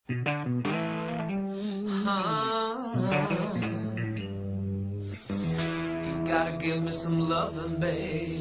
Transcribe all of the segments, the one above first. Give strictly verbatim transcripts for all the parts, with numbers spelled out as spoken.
You gotta give me some loving, baby.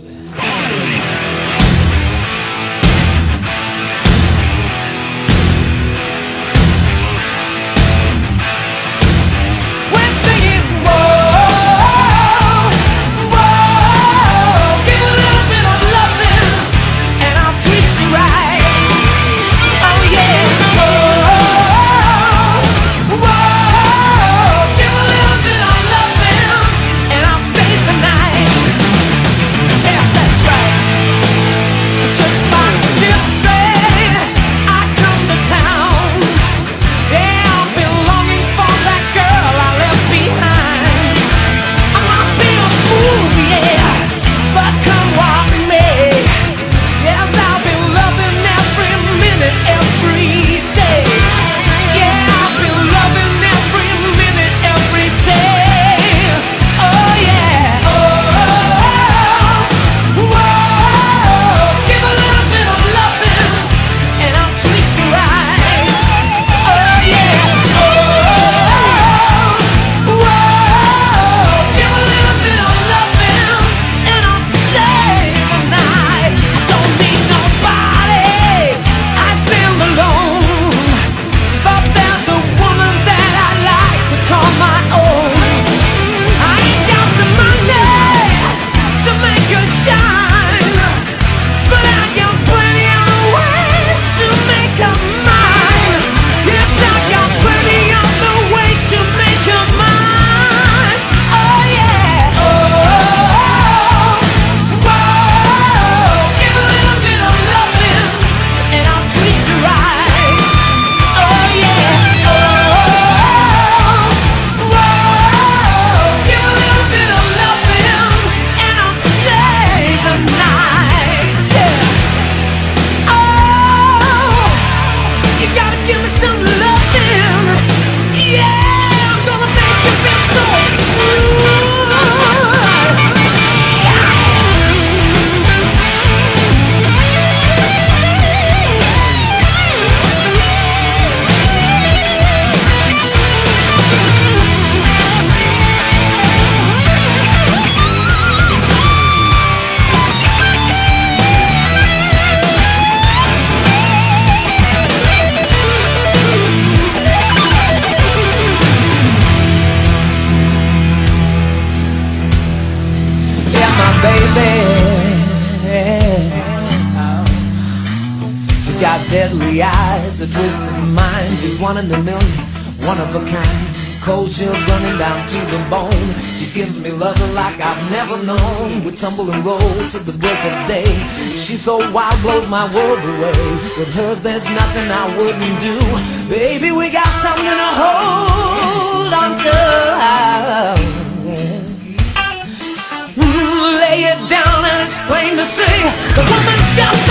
She's got deadly eyes, a twisted mind. She's one in a million, one of a kind. Cold chills running down to the bone. She gives me loving like I've never known. We tumble and roll to the break of day. She's so wild, blows my world away. With her there's nothing I wouldn't do. Baby, we got something to hold on to. Mm, lay it down and it's plain to see the woman's got